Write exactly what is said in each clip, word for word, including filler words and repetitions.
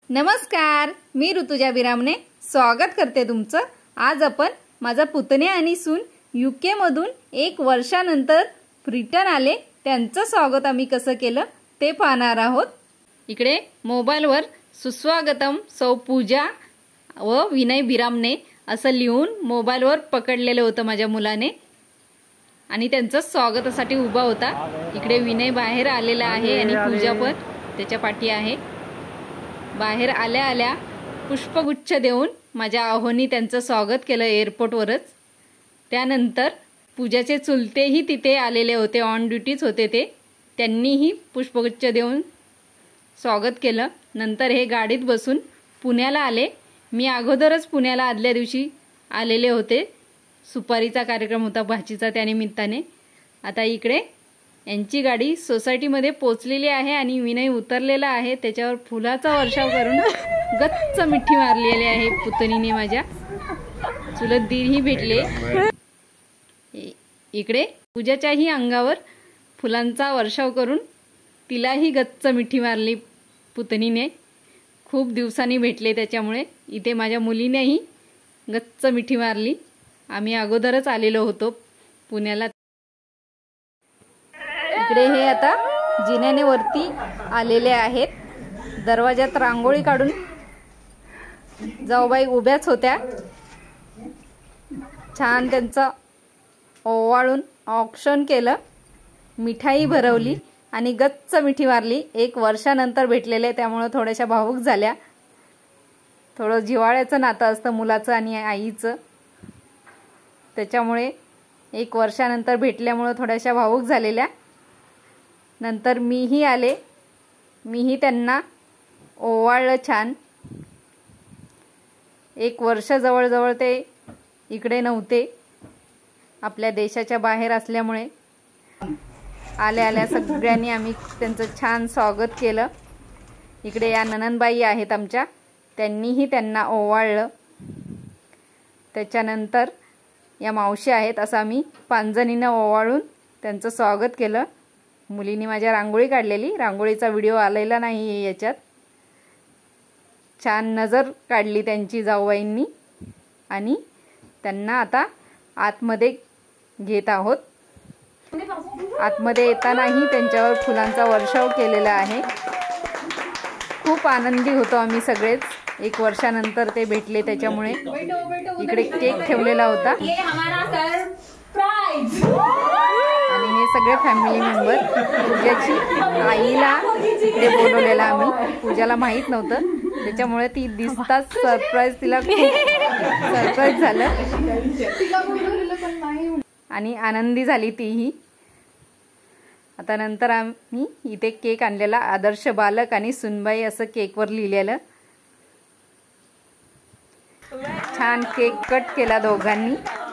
नमस्कार, मी ऋतुजा विरामने स्वागत करते तुमचं। आज आपण माझा पुतणे आणि सून यूके मधून एक वर्षानंतर रिटर्न आले, त्यांचं स्वागत आम्ही कसं केलं ते पाहणार आहोत। इकडे मोबाईलवर सुस्वागतम सौ पूजा व विनय विरामने असं लिहून मोबाईलवर पकडलेलं होतं माझ्या मुलाने आणि त्यांचं स्वागतासाठी उभा होता। इकडे विनय बाहेर आलेला आहे आणि पूजा पण त्याच्या पाठी आहे। बाहेर आल्या आल्या पुष्पगुच्छ देऊन माझ्या आहोनी त्यांचं स्वागत केलं एअरपोर्टवरच। त्यानंतर पूजाचे चुलतेही तिथे आलेले होते, ऑन ड्युटीच होते ते, त्यांनीही पुष्पगुच्छ देऊन स्वागत केलं। नंतर हे गाडीत बसून पुण्याला आले। मी अगोदरच पुण्याला आदल्या दिवशी आलेले होते, सुपारीचा कार्यक्रम होता भाचीचा, त्यानिमित्ताने। आता इकडे यांची गाडी सोसायटीमध्ये पोहोचलेली आहे आणि विनय उतरलेला आहे, त्याच्यावर फुलाचा वर्षाव करून गच्च मिठी मारलेली आहे पुतणीने माझ्या। चुलत दीरही भेटले। इकडे पूजाच्याही अंगावर फुलांचा वर्षाव करून तिलाही गच्च मिठी मारली पुतणीने। खूप दिवसांनी भेटले त्याच्यामुळे इथे माझ्या मुलीनेही गच्च मिठी मारली। आम्ही अगोदरच आलेलो होतो पुण्याला। इकडे हे आता जिन्याने वरती आलेले आहेत। दरवाजात रांगोळी काढून जाऊबाई उभ्याच होत्या। छान त्यांचं ओवाळून औक्षण केलं, मिठाई भरवली आणि गच्च मिठी मारली। एक वर्षानंतर भेटलेले त्यामुळे थोड्याशा भावुक झाल्या। थोडं जिव्हाळ्याचं नातं असतं मुलाचं आणि आईचं, त्याच्यामुळे एक वर्षानंतर भेटल्यामुळे थोड्याशा भावुक झालेल्या। नंतर मीही आले, मीही त्यांना ओवाळलं छान। एक वर्ष जवळजवळ ते इकडे नव्हते, आपल्या देशाच्या बाहेर असल्यामुळे। आल्या आल्या सगळ्यांनी आम्ही त्यांचं छान स्वागत केलं। इकडे या ननंदबाई आहेत आमच्या, त्यांनीही त्यांना ओवाळलं। त्याच्यानंतर या मावशी आहेत, असं आम्ही पाच जणींना ओवाळून त्यांचं स्वागत केलं। मुलीने माझ्या रांगोळी काढलेली, रांगोळीचा व्हिडिओ आलेला नाही याच्यात। छान नजर काढली त्यांची जाऊबाईंनी आणि त्यांना आता आतमध्ये घेत आहोत। आतमध्ये येतानाही त्यांच्यावर फुलांचा वर्षाव केलेला आहे। खूप आनंदी होतो आम्ही सगळेच, एक वर्षानंतर ते भेटले त्याच्यामुळे। इकडे केक ठेवलेला होता आणि हे सगळे फॅमिली मेंबर। पूजाची आईला इकडे बोलवलेला आम्ही, पूजाला माहित नव्हतं त्याच्यामुळे ती दिसताच सरप्राईज, तिला खूप सरप्राईज झालं आणि आनंदी झाली तीही। आता नंतर आम्ही इथे केक आणलेला, आदर्श बालक आणि सुनबाई असं केकवर लिहिलेलं। छान केक कट केला दोघांनी।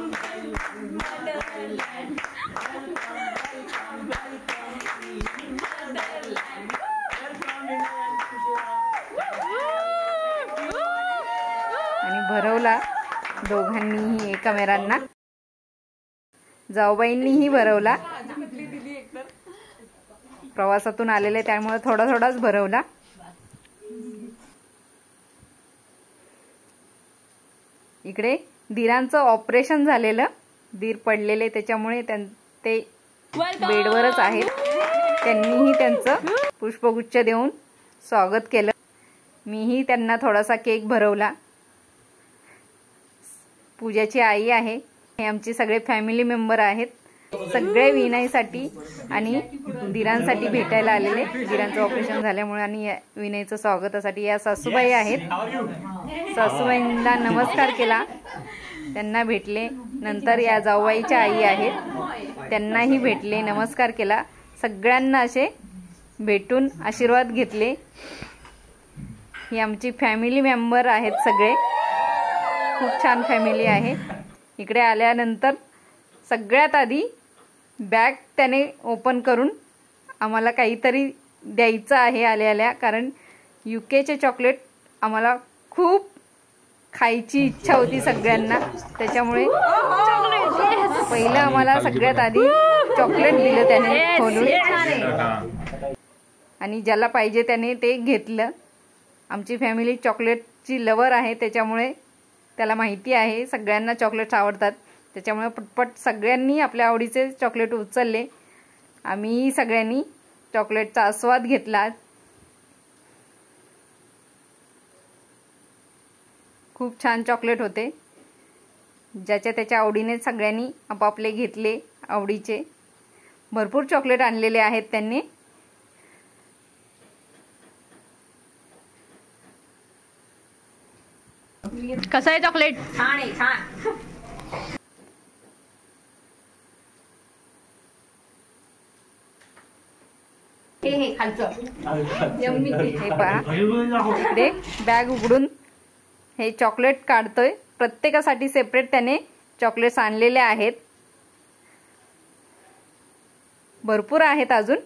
आणि भरवला दोघांनीही एकमेकांना, जाऊबाईंनीही भरवला। प्रवासातून आलेले त्यामुळे थोडा थोडाच भरवला। इकडे दीरांचं ऑपरेशन झालेलं, दीर पडलेले त्याच्यामुळे ते बेडवरच आहेत। त्यांनीही त्यांचं पुष्पगुच्छ देऊन स्वागत केलं। मीही त्यांना थोडासा केक भरवला। पूजाची आई आहे, हे आमचे सगळे फॅमिली मेंबर आहेत। सगळे विनयसाठी आणि दीरांसाठी भेटायला आलेले, दीरांचं ऑपरेशन झाल्यामुळे आणि विनयचं स्वागतासाठी। या सासूबाई आहेत, सासूबाईंना नमस्कार केला, त्यांना भेटले। नंतर या जाऊबाईच्या आई आहेत, त्यांनाही भेटले, नमस्कार केला। सगळ्यांना असे भेटून आशीर्वाद घेतले। ही आमची फॅमिली मेंबर आहेत सगळे, खूप छान फॅमिली आहे। इकडे आल्यानंतर सगळ्यात आधी बॅग त्याने ओपन करून आम्हाला काहीतरी द्यायचं आहे आल्या आल्या, कारण यूकेचे चॉकलेट आम्हाला खूप खायची इच्छा होती सगळ्यांना, त्याच्यामुळे पहिलं आम्हाला सगळ्यात आधी चॉकलेट दिलं त्याने खोलून आणि ज्याला पाहिजे त्याने ते घेतलं। आमची फॅमिली चॉकलेटची लवर आहे, त्याच्यामुळे त्याला माहिती आहे सगळ्यांना चॉकलेट्स आवडतात, त्याच्यामुळे पटपट सगळ्यांनी आपल्या आवडीचे चॉकलेट उचलले। आम्ही सगळ्यांनी चॉकलेटचा आस्वाद घेतला। खूप छान चॉकलेट होते, ज्याच्या त्याच्या आवडीने सगळ्यांनी आपापले घेतले आवडीचे। भरपूर चॉकलेट आणलेले आहेत त्यांनी। कसं आहे चॉकलेट? छान आहे, छान। हे हे खालचं यम्मी। हे पहा, इकडे बॅग उघडून हे चॉकलेट काढतोय। प्रत्येकासाठी सेपरेट त्याने चॉकलेट्स आणलेले आहेत, भरपूर आहेत अजून।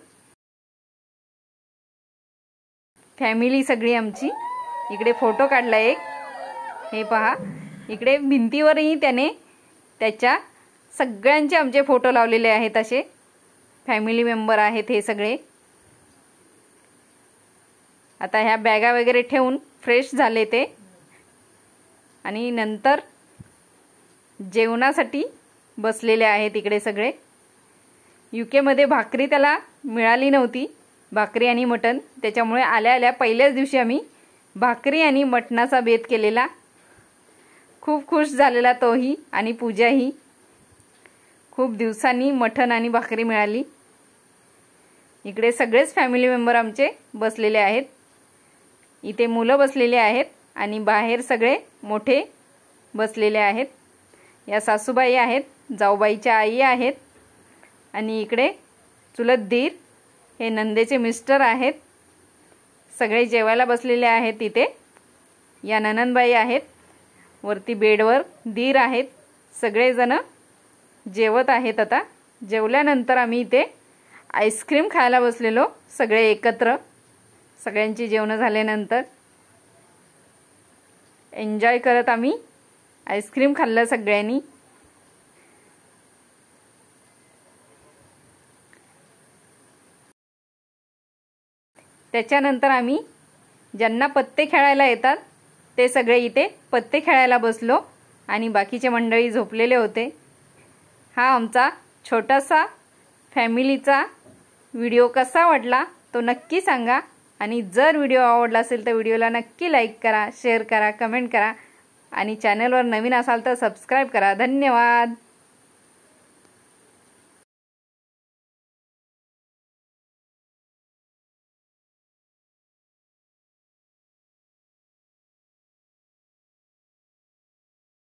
फॅमिली सगळी आमची इकडे फोटो काढला एक, हे पहा। इकडे भिंतीवरही त्याने त्याच्या सगळ्यांचे आमचे फोटो लावलेले आहेत, असे फॅमिली मेंबर आहेत हे सगळे। आता ह्या बॅगा वगैरे ठेवून फ्रेश झाले ते, आणि नंतर जेवणासाठी बसलेले आहेत इकडे सगळे। यूके मध्ये भाकरी त्याला मिळाली नव्हती, भाकरी आणि मटण, त्याच्यामुळे आल्या आल्या पहिल्याच दिवशी आम्ही भाकरी आणि मटणाचा बेत केलेला। खूप खुश झालेला तोही आणि पूजाही। खूप दिवसांनी मटण आणि भाकरी मिळाली। इकडे सगळेच फॅमिली मेंबर आमचे बसलेले आहेत, इथे मुलं बसलेले आहेत आणि बाहेर सगळे मोठे बसलेले आहेत। या सासूबाई आहेत, जाऊबाईच्या आई आहेत, आणि इकडे चुलत दीर हे नंदेचे मिस्टर आहेत। सगळे जेवायला बसलेले आहेत इथे। या ननंदबाई आहेत, वरती बेडवर दीर आहेत। सगळेजण जेवत आहेत। आता जेवल्यानंतर आम्ही इथे आईस्क्रीम खायला बसलेलो सगळे एकत्र। सगळ्यांची जेवण झाल्यानंतर एन्जॉय करत आम्ही आईस्क्रीम खाल्लं सगळ्यांनी। त्याच्यानंतर आम्ही ज्यांना पत्ते खेळायला येतात ते सगळे इथे पत्ते खेळायला बसलो, आणि बाकीचे मंडळी झोपलेले होते। हा आमचा छोटासा फॅमिलीचा व्हिडिओ कसा वाटला तो नक्की सांगा, आणि जर व्हिडिओ आवडला असेल तर व्हिडिओला नक्की लाईक करा, शेअर करा, कमेंट करा, आणि चॅनलवर नवीन असाल तर सबस्क्राईब करा। धन्यवाद।